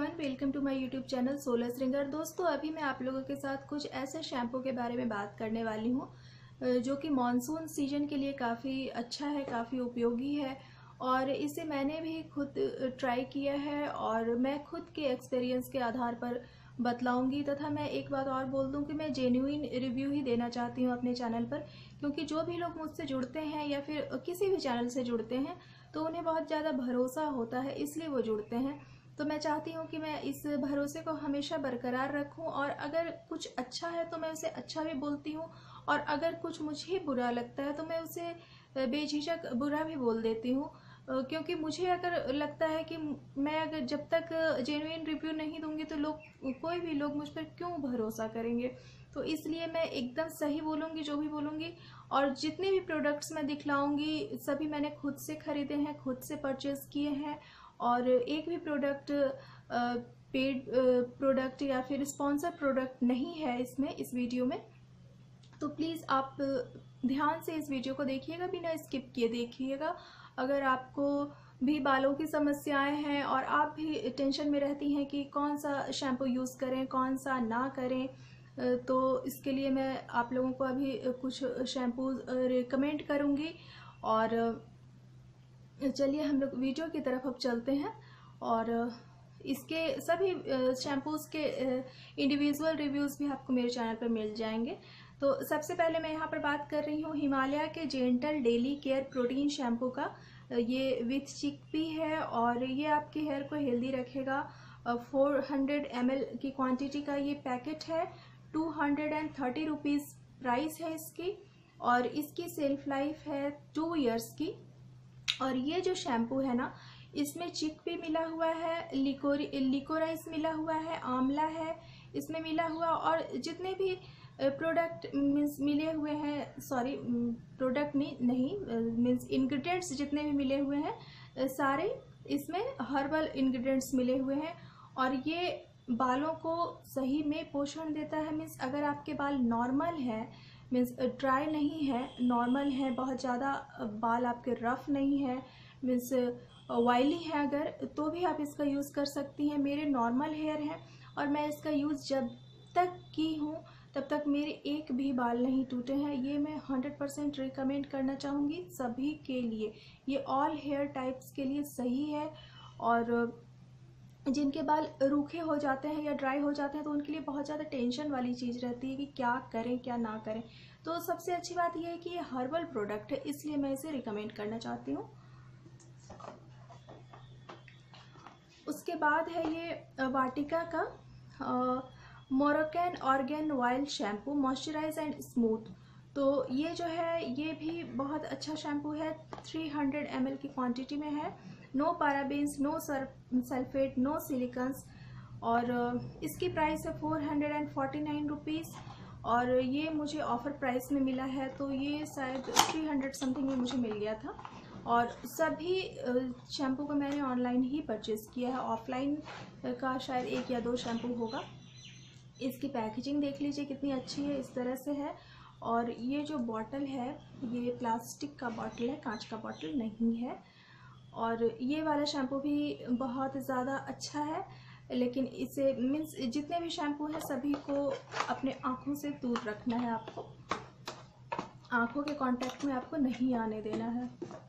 Everyone, welcome to my YouTube channel solar singer. दोस्तों, अभी मैं आप लोगों के साथ कुछ ऐसे शैम्पू के बारे में बात करने वाली हूँ जो कि मॉनसून सीजन के लिए काफ़ी अच्छा है, काफ़ी उपयोगी है और इसे मैंने भी खुद ट्राई किया है और मैं खुद के एक्सपीरियंस के आधार पर बतलाऊंगी। तथा मैं एक बात और बोल दूं कि मैं जेन्युइन रिव्यू ही देना चाहती हूँ अपने चैनल पर, क्योंकि जो भी लोग मुझसे जुड़ते हैं या फिर किसी भी चैनल से जुड़ते हैं तो उन्हें बहुत ज़्यादा भरोसा होता है, इसलिए वो जुड़ते हैं। तो मैं चाहती हूँ कि मैं इस भरोसे को हमेशा बरकरार रखूँ और अगर कुछ अच्छा है तो मैं उसे अच्छा भी बोलती हूँ और अगर कुछ मुझे बुरा लगता है तो मैं उसे बेझिझक बुरा भी बोल देती हूँ, क्योंकि मुझे अगर लगता है कि मैं अगर जब तक जेन्युइन रिव्यू नहीं दूंगी तो कोई भी लोग मुझ पर क्यों भरोसा करेंगे। तो इसलिए मैं एकदम सही बोलूँगी जो भी बोलूँगी। और जितने भी प्रोडक्ट्स मैं दिखलाऊंगी सभी मैंने खुद से खरीदे हैं, खुद से परचेज़ किए हैं और एक भी प्रोडक्ट पेड प्रोडक्ट या फिर स्पॉन्सर प्रोडक्ट नहीं है इस वीडियो में। तो प्लीज़ आप ध्यान से इस वीडियो को देखिएगा, बिना स्किप किए देखिएगा। अगर आपको भी बालों की समस्याएं हैं और आप भी टेंशन में रहती हैं कि कौन सा शैम्पू यूज़ करें कौन सा ना करें, तो इसके लिए मैं आप लोगों को अभी कुछ शैम्पू रिकमेंड करूँगी। और चलिए हम लोग वीडियो की तरफ अब चलते हैं और इसके सभी शैम्पूज़ के इंडिविजुअल रिव्यूज़ भी आपको मेरे चैनल पर मिल जाएंगे। तो सबसे पहले मैं यहाँ पर बात कर रही हूँ हिमालय के gentle daily care protein shampoo का। ये विथ चिकपी है और ये आपके हेयर को हेल्दी रखेगा। 400 ml की क्वांटिटी का ये पैकेट है। 230 रुपीज़ प्राइस है इसकी और इसकी सेल्फ लाइफ है 2 इयर्स की। और ये जो शैम्पू है ना, इसमें चिक भी मिला हुआ है, लिकोराइस मिला हुआ है, आंवला है इसमें मिला हुआ और जितने भी प्रोडक्ट मीन्स मिले हुए हैं, सॉरी प्रोडक्ट नहीं मीन्स इंग्रेडिएंट्स जितने भी मिले हुए हैं सारे इसमें हर्बल इंग्रेडिएंट्स मिले हुए हैं। और ये बालों को सही में पोषण देता है। मीन्स अगर आपके बाल नॉर्मल है, मीन्स ड्राई नहीं है, नॉर्मल है, बहुत ज़्यादा बाल आपके रफ नहीं है, मीन्स ऑयली है अगर, तो भी आप इसका यूज़ कर सकती हैं। मेरे नॉर्मल हेयर हैं और मैं इसका यूज़ जब तक की हूँ तब तक मेरे एक भी बाल नहीं टूटे हैं। ये मैं 100% रिकमेंड करना चाहूँगी सभी के लिए। ये ऑल हेयर टाइप्स के लिए सही है और जिनके बाल रूखे हो जाते हैं या ड्राई हो जाते हैं तो उनके लिए बहुत ज़्यादा टेंशन वाली चीज़ रहती है कि क्या करें क्या ना करें। तो सबसे अच्छी बात यह है कि ये हर्बल प्रोडक्ट है, इसलिए मैं इसे रिकमेंड करना चाहती हूँ। उसके बाद है ये वाटिका का Moroccan argan oil shampoo, moisturise and smooth. तो ये जो है ये भी बहुत अच्छा शैम्पू है। 300 ml की क्वांटिटी में है। No parabens, no sulphate, no silicones और इसकी प्राइस है 449 रुपीज़ और ये मुझे ऑफ़र प्राइस में मिला है, तो ये शायद 300 समथिंग में मुझे मिल गया था। और सभी शैम्पू को मैंने ऑनलाइन ही परचेज़ किया है, ऑफलाइन का शायद 1 या 2 शैम्पू होगा। इसकी पैकेजिंग देख लीजिए कितनी अच्छी है, इस तरह से है। और ये जो बॉटल है ये प्लास्टिक का बॉटल है, कांच का बॉटल नहीं है। और ये वाला शैम्पू भी बहुत ज़्यादा अच्छा है, लेकिन इसे मीन्स जितने भी शैम्पू हैं सभी को अपने आँखों से दूर रखना है, आपको आँखों के कांटेक्ट में आपको नहीं आने देना है।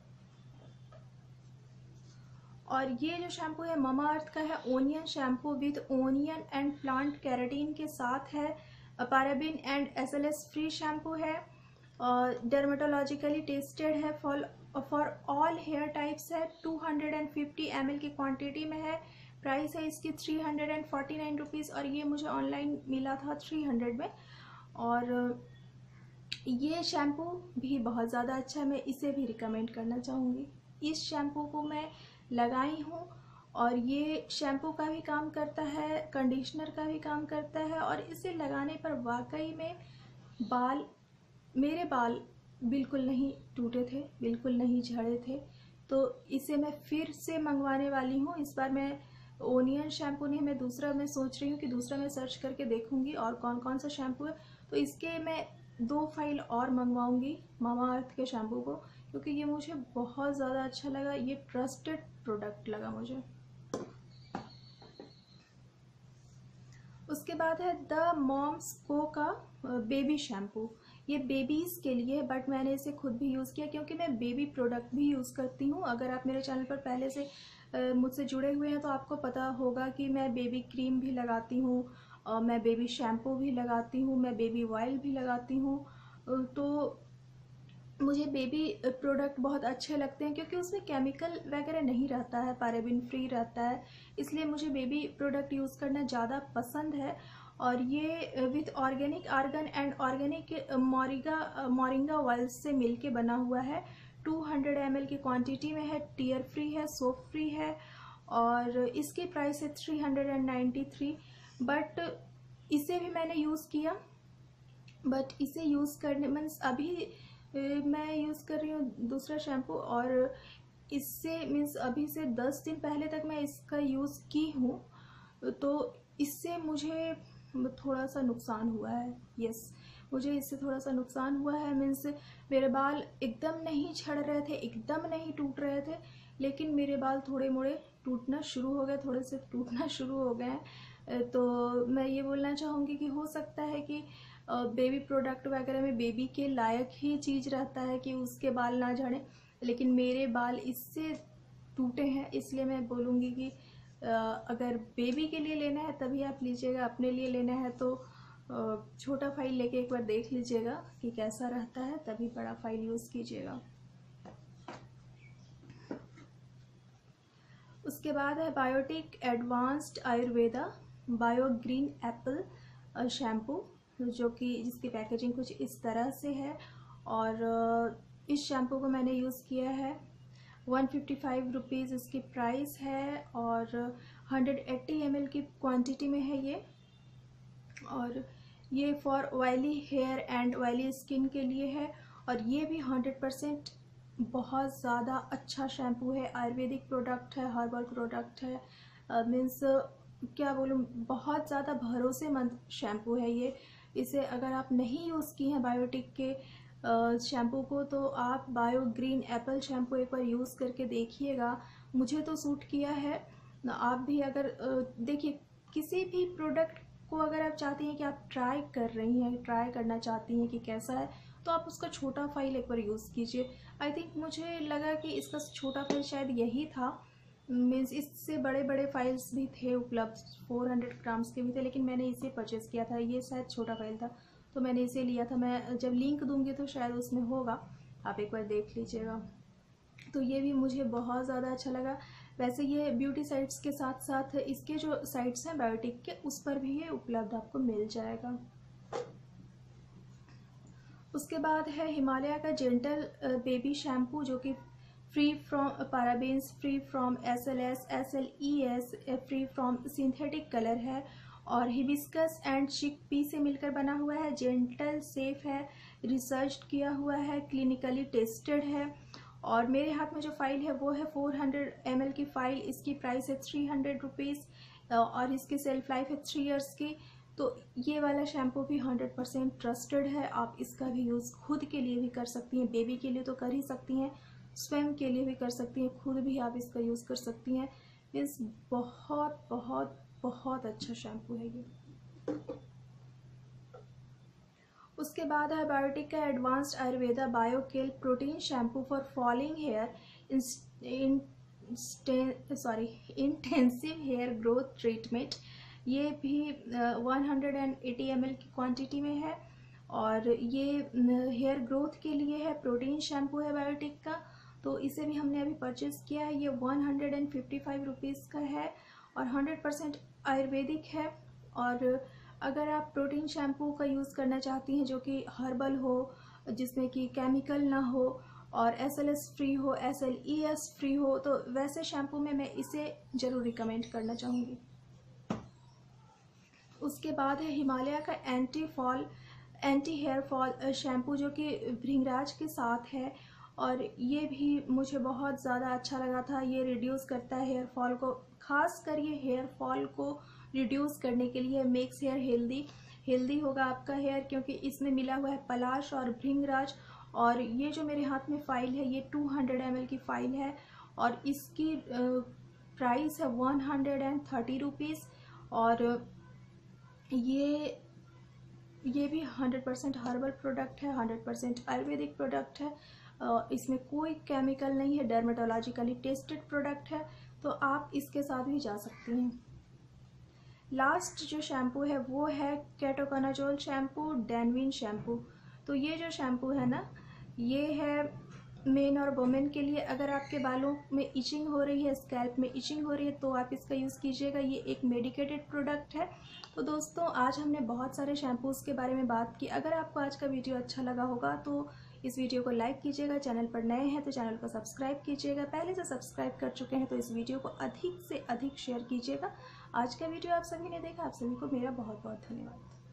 और ये जो शैम्पू है ममा अर्थ का है, onion shampoo with onion and plant keratin के साथ है। Paraben and SLS free shampoo है और डर्मेटोलॉजिकली टेस्टेड है, फॉर ऑल हेयर टाइप्स है। 250 ml की क्वांटिटी में है। प्राइस है इसकी 349 रुपीज़ और ये मुझे ऑनलाइन मिला था 300 में। और ये शैम्पू भी बहुत ज़्यादा अच्छा है, मैं इसे भी रिकमेंड करना चाहूँगी। इस शैम्पू को मैं लगाई हूँ और ये शैम्पू का भी काम करता है, कंडीशनर का भी काम करता है और इसे लगाने पर वाकई में मेरे बाल बिल्कुल नहीं टूटे थे, बिल्कुल नहीं झड़े थे। तो इसे मैं फिर से मंगवाने वाली हूँ। इस बार मैं ओनियन शैम्पू नहीं, मैं दूसरा मैं सोच रही हूँ कि दूसरा मैं सर्च करके देखूँगी और कौन कौन सा शैम्पू है। तो इसके मैं 2 फाइल और मंगवाऊँगी मामा अर्थ के शैम्पू को, क्योंकि ये मुझे बहुत ज़्यादा अच्छा लगा, ये ट्रस्टेड प्रोडक्ट लगा मुझे। उसके बाद है द मॉम्स को का बेबी शैम्पू। ये बेबीज़ के लिए है, बट मैंने इसे खुद भी यूज़ किया क्योंकि मैं बेबी प्रोडक्ट भी यूज़ करती हूँ। अगर आप मेरे चैनल पर पहले से मुझसे जुड़े हुए हैं तो आपको पता होगा कि मैं बेबी क्रीम भी लगाती हूँ, मैं बेबी शैम्पू भी लगाती हूँ, मैं बेबी ऑयल भी लगाती हूँ। तो मुझे बेबी प्रोडक्ट बहुत अच्छे लगते हैं क्योंकि उसमें केमिकल वगैरह नहीं रहता है, पैराबिन फ्री रहता है, इसलिए मुझे बेबी प्रोडक्ट यूज़ करना ज़्यादा पसंद है। और ये with organic argan and organic moringa oil से मिलके बना हुआ है। 200 ml की क्वांटिटी में है, टीयर फ्री है, सोप फ्री है, और इसकी प्राइस है 393। बट इसे भी मैंने यूज़ किया, बट इसे यूज़ करने मीन्स अभी मैं यूज़ कर रही हूँ दूसरा शैम्पू, और इससे मीन्स अभी से 10 दिन पहले तक मैं इसका यूज़ की हूँ, तो इससे मुझे थोड़ा सा नुकसान हुआ है। यस, मुझे इससे थोड़ा सा नुकसान हुआ है। मीन्स मेरे बाल एकदम नहीं झड़ रहे थे, एकदम नहीं टूट रहे थे, लेकिन मेरे बाल थोड़े मोड़े टूटना शुरू हो गए, थोड़े से टूटना शुरू हो गए हैं। तो मैं ये बोलना चाहूँगी कि हो सकता है कि बेबी प्रोडक्ट वगैरह में बेबी के लायक ही चीज़ रहता है कि उसके बाल ना झड़ें, लेकिन मेरे बाल इससे टूटे हैं, इसलिए मैं बोलूँगी कि अगर बेबी के लिए लेना है तभी आप लीजिएगा, अपने लिए लेना है तो छोटा फाइल लेके एक बार देख लीजिएगा कि कैसा रहता है, तभी बड़ा फाइल यूज़ कीजिएगा। उसके बाद है Biotique advanced ayurveda bio green apple shampoo, जो कि जिसकी पैकेजिंग कुछ इस तरह से है। और इस शैम्पू को मैंने यूज़ किया है, 155 रुपीज़ इसकी प्राइस है, और 180 ml की क्वांटिटी में है ये। और ये for oily hair and oily skin के लिए है, और ये भी 100% बहुत ज़्यादा अच्छा शैम्पू है, आयुर्वेदिक प्रोडक्ट है, हर्बल प्रोडक्ट है। मीन्स क्या बोलूँ, बहुत ज़्यादा भरोसेमंद शैम्पू है ये। इसे अगर आप नहीं यूज़ की हैं बायोटिक के शैम्पू को, तो आप बायो ग्रीन एप्पल शैम्पू एक बार यूज़ करके देखिएगा, मुझे तो सूट किया है। आप भी अगर देखिए, किसी भी प्रोडक्ट को अगर आप चाहती हैं कि आप ट्राई कर रही हैं, ट्राई करना चाहती हैं कि कैसा है, तो आप उसका छोटा फाइल एक बार यूज़ कीजिए। आई थिंक मुझे लगा कि इसका छोटा फाइल शायद यही था, मीन्स इससे बड़े बड़े फाइल्स भी थे उपलब्ध, 400 ग्राम्स के भी थे, लेकिन मैंने इसे परचेज़ किया था, ये शायद छोटा फाइल था तो मैंने इसे लिया था। मैं जब लिंक दूंगी तो शायद उसमें होगा, आप एक बार देख लीजिएगा। तो ये भी मुझे बहुत ज़्यादा अच्छा लगा। वैसे ये ब्यूटी साइट्स के साथ साथ इसके जो साइट्स हैं बायोटिक के, उस पर भी ये उपलब्ध आपको मिल जाएगा। उसके बाद है हिमालय का जेंटल बेबी शैम्पू, जो कि free from parabens, free from SLS, SLES, free from synthetic colour है, और हिबिस्कस एंड चिकपी से मिलकर बना हुआ है। जेंटल, सेफ है, रिसर्च किया हुआ है, क्लिनिकली टेस्टेड है। और मेरे हाथ में जो फाइल है वो है 400 ml की फ़ाइल, इसकी प्राइस है 300 रुपीज़, और इसकी सेल्फ लाइफ है 3 इयर्स की। तो ये वाला शैम्पू भी 100% ट्रस्टेड है, आप इसका भी यूज़ खुद के लिए भी कर सकती हैं, बेबी के लिए तो कर ही सकती हैं, स्वयं के लिए भी कर सकती हैं, खुद भी आप इसका यूज़ कर सकती हैं। मीन्स बहुत बहुत बहुत अच्छा शैम्पू है ये। उसके बाद है बायोटिक का advanced ayurveda bio kelp protein shampoo for falling hair intensive hair growth treatment. ये भी 180 ml की क्वांटिटी में है, और ये हेयर ग्रोथ के लिए है, प्रोटीन शैम्पू है बायोटिक का। तो इसे भी हमने अभी परचेज़ किया है, ये 155 रुपीज़ का है, और 100% आयुर्वेदिक है। और अगर आप प्रोटीन शैम्पू का यूज़ करना चाहती हैं जो कि हर्बल हो, जिसमें कि केमिकल ना हो, और SLS फ्री हो, SLES फ्री हो, तो वैसे शैम्पू में मैं इसे ज़रूर रिकमेंड करना चाहूँगी। उसके बाद है हिमालय का एंटी हेयर फॉल शैम्पू, जो कि भृंगराज के साथ है, और ये भी मुझे बहुत ज़्यादा अच्छा लगा था। ये रिड्यूस करता है हेयर फॉल को, खास कर ये हेयर फॉल को रिड्यूस करने के लिए, मेक्स हेयर हेल्दी होगा आपका हेयर, क्योंकि इसमें मिला हुआ है पलाश और भृंगराज। और ये जो मेरे हाथ में फ़ाइल है ये 200 ml की फ़ाइल है, और इसकी प्राइस है 130 रुपीज़, और ये भी 100% हर्बल प्रोडक्ट है, 100% आयुर्वेदिक प्रोडक्ट है। इसमें कोई केमिकल नहीं है, डर्मेटोलॉजिकली टेस्टेड प्रोडक्ट है, तो आप इसके साथ भी जा सकती हैं। लास्ट जो शैम्पू है वो है केटोकोनाजोल शैम्पू, डेनविन शैम्पू। तो ये जो शैम्पू है ना, ये है मेन और वुमेन के लिए। अगर आपके बालों में इचिंग हो रही है, स्कैल्प में इचिंग हो रही है, तो आप इसका यूज़ कीजिएगा। ये एक मेडिकेटेड प्रोडक्ट है। तो दोस्तों, आज हमने बहुत सारे शैम्पूज़ के बारे में बात की। अगर आपको आज का वीडियो अच्छा लगा होगा तो इस वीडियो को लाइक कीजिएगा। चैनल पर नए हैं तो चैनल को सब्सक्राइब कीजिएगा। पहले से सब्सक्राइब कर चुके हैं तो इस वीडियो को अधिक से अधिक शेयर कीजिएगा। आज का वीडियो आप सभी ने देखा, आप सभी को मेरा बहुत बहुत धन्यवाद।